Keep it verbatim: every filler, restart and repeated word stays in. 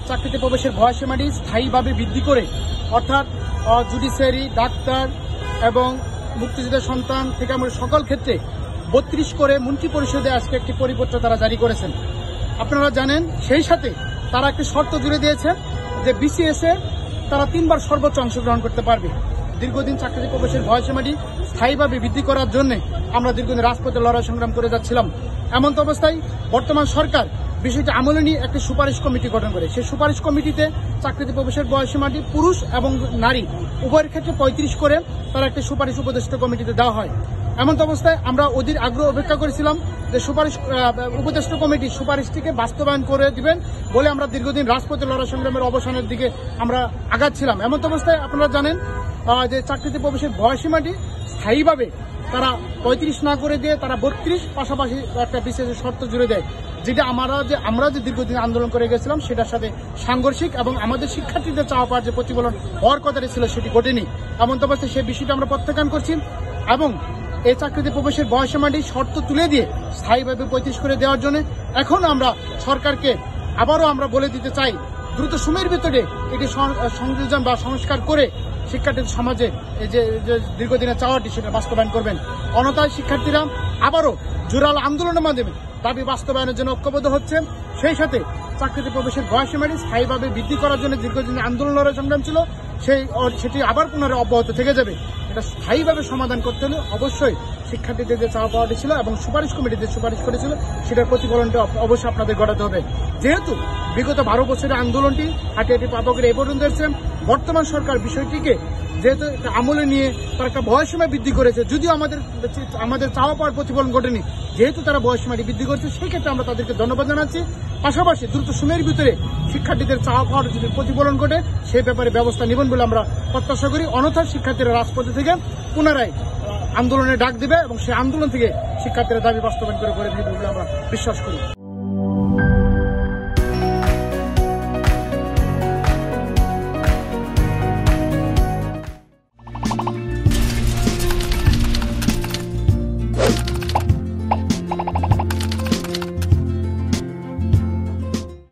চাকরিতে প্রবেশের বয়সীমাটি স্থায়ীভাবে বৃদ্ধি করে অর্থাৎ জুডিশিয়ারি, ডাক্তার এবং মুক্তিযোদ্ধার সন্তান থেকে আমরা সকল ক্ষেত্রে বত্রিশ করে মন্ত্রী পরিষদে আজকে একটি পরিপত্র তারা জারি করেছেন। আপনারা জানেন, সেই সাথে তারা একটি শর্ত জুড়ে দিয়েছে যে বিসিএস এ তারা তিনবার সর্বোচ্চ অংশগ্রহণ করতে পারবে। দীর্ঘদিন চাকরিতে প্রবেশের বয়সীমাটি স্থায়ীভাবে বৃদ্ধি করার জন্য আমরা দীর্ঘদিন রাজপথে লড়াই সংগ্রাম করে যাচ্ছিলাম। এমন অবস্থায় বর্তমান সরকার বিষয়টি আমলে নিয়ে একটি সুপারিশ কমিটি গঠন করে। সেই সুপারিশ কমিটিতে চাকরিতে প্রবেশের বয়সীমাটি পুরুষ এবং নারী উভয়ের ক্ষেত্রে পঁয়ত্রিশ করে তারা একটি সুপারিশ উপদেষ্টা কমিটিতে দেওয়া হয়। এমন অবস্থায় আমরা অধীর আগ্রহ অপেক্ষা করেছিলাম যে সুপারিশ উপদেষ্টা কমিটি সুপারিশটিকে বাস্তবায়ন করে দিবেন বলে আমরা দীর্ঘদিন রাজপথে লড়াই সংগ্রামের অবসানের দিকে আমরা আগাচ্ছিলাম। এমন অবস্থায় আপনারা জানেন যে চাকরিতে প্রবেশের বয়সীমাটি স্থায়ীভাবে তারা পঁয়ত্রিশ না করে দিয়ে তারা বত্রিশ পাশাপাশি একটা বিশেষ শর্ত জুড়ে দেয়, যেটা আমরা যে আমরা যে দীর্ঘদিন আন্দোলন করে গেছিলাম সেটার সাথে সাংঘর্ষিক এবং আমাদের শিক্ষার্থীদের চাওয়া পাওয়ার যে প্রতিফলন হওয়ার কথাটি ছিল সেটি ঘটেনি। এমন অবস্থায় সেই বিষয়টা আমরা প্রত্যাখ্যান করছি এবং এই চাকরিতে প্রবেশের বয়সীমাটি শর্ত তুলে দিয়ে স্থায়ীভাবে পঁয়ত্রিশ করে দেওয়ার জন্য এখন আমরা সরকারকে আবারও আমরা বলে দিতে চাই, দ্রুত সময়ের ভিতরে এটি সংযোজন বা সংস্কার করে শিক্ষার্থীদের সমাজে এই যে দীর্ঘদিনের চাওয়াটি সেটা বাস্তবায়ন করবেন। অন্যথায় শিক্ষার্থীরা আবারও জোরালো আন্দোলনের মাধ্যমে দাবি বাস্তবায়নের জন্য ঐক্যবদ্ধ হচ্ছে। সেই সাথে চাকরিতে প্রবেশের বয়সীমাটি স্থায়ীভাবে বৃদ্ধি করার জন্য দীর্ঘদিন আন্দোলন লড়াই সংগ্রাম ছিল, সেই সেটি আবার পুনরায় অব্যাহত থেকে যাবে। এটা স্থায়ীভাবে সমাধান করতে হলে অবশ্যই শিক্ষার্থীদের যে চাওয়া পাওয়াটি ছিল এবং সুপারিশ কমিটি যে সুপারিশ করেছিল সেটার প্রতিফলনটি অবশ্যই আপনাদের ঘটাতে হবে। যেহেতু বিগত বারো বছরের আন্দোলনটি হাঁটি হাঁটি পা পা করে এ পর্যন্ত এসেছে, বর্তমান সরকার বিষয়টিকে যেহেতু আমলে নিয়ে তারা একটা বয়সীমা বৃদ্ধি করেছে, যদিও আমাদের আমাদের চাওয়া পাওয়ার প্রতিফলন ঘটেনি, যেহেতু তারা বয়সীমাটি বৃদ্ধি করেছে সেই ক্ষেত্রে আমরা তাদেরকে ধন্যবাদ জানাচ্ছি। পাশাপাশি দ্রুত সময়ের ভিতরে শিক্ষার্থীদের চাওয়া পাওয়ার যদি প্রতিফলন ঘটে সেই ব্যাপারে ব্যবস্থা নেবেন বলে আমরা প্রত্যাশা করি। অন্যথায় শিক্ষার্থীরা রাজপথে থেকে পুনরায় আন্দোলনে ডাক দেবে এবং সেই আন্দোলন থেকে শিক্ষার্থীরা দাবি বাস্তবায়ন করে করে নেবে বলে আমরা বিশ্বাস করি।